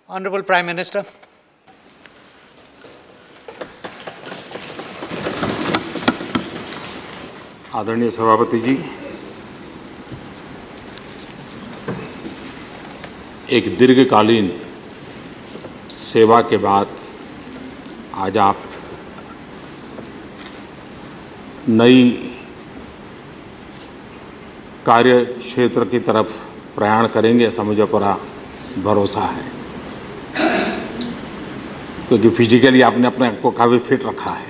Honorable Prime Minister. आदरणीय सभापति जी, एक दीर्घकालीन सेवा के बाद आज आप नई कार्य क्षेत्र की तरफ प्रयाण करेंगे, ऐसा मुझे पूरा भरोसा है, क्योंकि फिजिकली आपने अपने आप को काफ़ी फिट रखा है।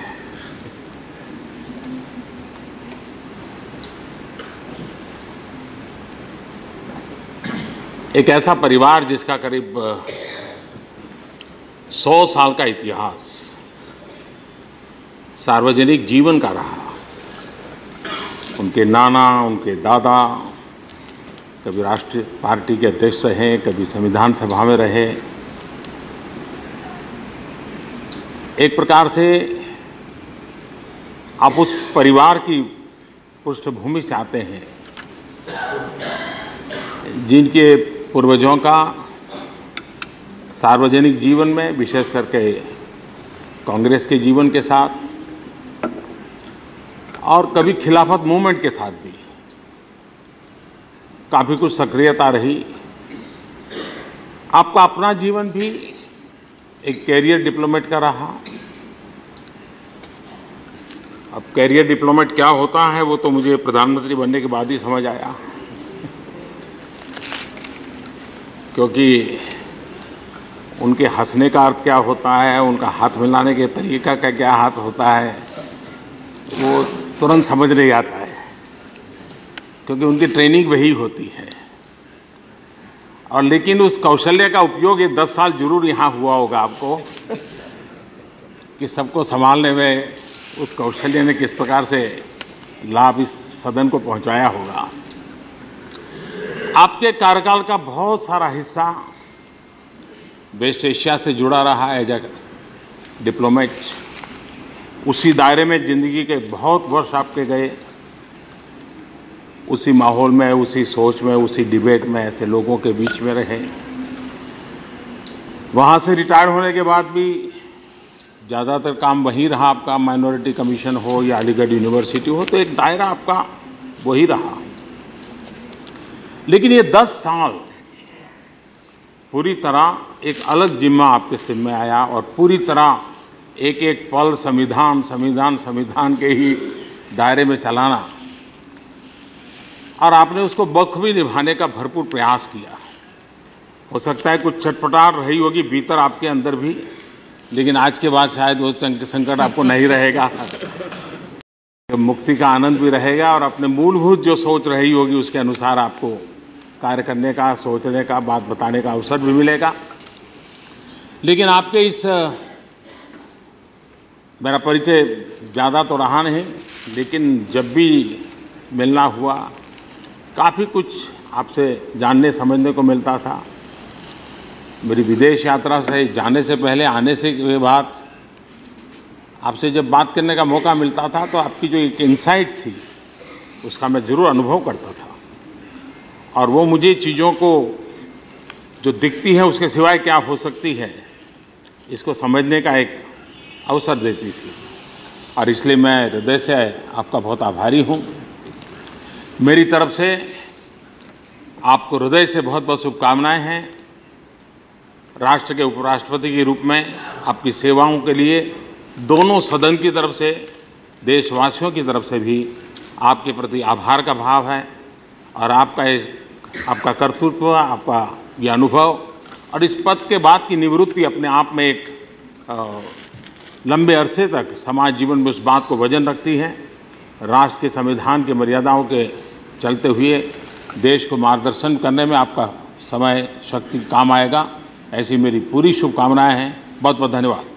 एक ऐसा परिवार जिसका करीब 100 साल का इतिहास सार्वजनिक जीवन का रहा, उनके नाना, उनके दादा कभी राष्ट्रीय पार्टी के अध्यक्ष रहे, कभी संविधान सभा में रहे। एक प्रकार से आप उस परिवार की पृष्ठभूमि से आते हैं जिनके पूर्वजों का सार्वजनिक जीवन में, विशेष करके कांग्रेस के जीवन के साथ और कभी खिलाफत मूवमेंट के साथ भी काफ़ी कुछ सक्रियता रही। आपका अपना जीवन भी एक कैरियर डिप्लोमेट का रहा। अब कैरियर डिप्लोमेट क्या होता है वो तो मुझे प्रधानमंत्री बनने के बाद ही समझ आया, क्योंकि उनके हंसने का अर्थ क्या होता है, उनका हाथ मिलाने के तरीका का क्या हाथ होता है, वो तुरंत समझ नहीं आता है, क्योंकि उनकी ट्रेनिंग वही होती है। और लेकिन उस कौशल्य का उपयोग ये 10 साल जरूर यहाँ हुआ होगा आपको कि सबको संभालने में उस कौशल्य ने किस प्रकार से लाभ इस सदन को पहुँचाया होगा। आपके कार्यकाल का बहुत सारा हिस्सा वेस्ट एशिया से जुड़ा रहा है एज ए डिप्लोमेट। उसी दायरे में ज़िंदगी के बहुत वर्ष आपके गए, उसी माहौल में, उसी सोच में, उसी डिबेट में ऐसे लोगों के बीच में रहे। वहाँ से रिटायर होने के बाद भी ज़्यादातर काम वहीं रहा आपका, माइनॉरिटी कमीशन हो या अलीगढ़ यूनिवर्सिटी हो, तो एक दायरा आपका वही रहा। लेकिन ये 10 साल पूरी तरह एक अलग जिम्मा आपके सिर में आया और पूरी तरह एक एक पल संविधान के ही दायरे में चलाना, और आपने उसको बखूबी निभाने का भरपूर प्रयास किया। हो सकता है कुछ छटपटाहट रही होगी भीतर आपके अंदर भी, लेकिन आज के बाद शायद वो संकट आपको नहीं रहेगा। मुक्ति का आनंद भी रहेगा और अपने मूलभूत जो सोच रही होगी उसके अनुसार आपको कार्य करने का, सोचने का, बात बताने का अवसर भी मिलेगा। लेकिन आपके इस, मेरा परिचय ज़्यादा तो रहा नहीं, लेकिन जब भी मिलना हुआ काफ़ी कुछ आपसे जानने समझने को मिलता था। मेरी विदेश यात्रा से जाने से पहले, आने से के बाद आपसे जब बात करने का मौका मिलता था तो आपकी जो एक इंसाइट थी उसका मैं ज़रूर अनुभव करता था, और वो मुझे चीज़ों को जो दिखती है उसके सिवाय क्या हो सकती है इसको समझने का एक अवसर देती थी। और इसलिए मैं हृदय से आपका बहुत आभारी हूँ। मेरी तरफ से आपको हृदय से बहुत बहुत शुभकामनाएं हैं। राष्ट्र के उपराष्ट्रपति के रूप में आपकी सेवाओं के लिए दोनों सदन की तरफ से, देशवासियों की तरफ से भी आपके प्रति आभार का भाव है। और आपका कर्तृत्व, आपका ये अनुभव और इस पद के बाद की निवृत्ति अपने आप में एक लंबे अरसे तक समाज जीवन में उस बात को वजन रखती है। राष्ट्र के संविधान की मर्यादाओं के चलते हुए देश को मार्गदर्शन करने में आपका समय, शक्ति काम आएगा, ऐसी मेरी पूरी शुभकामनाएं हैं। बहुत बहुत धन्यवाद।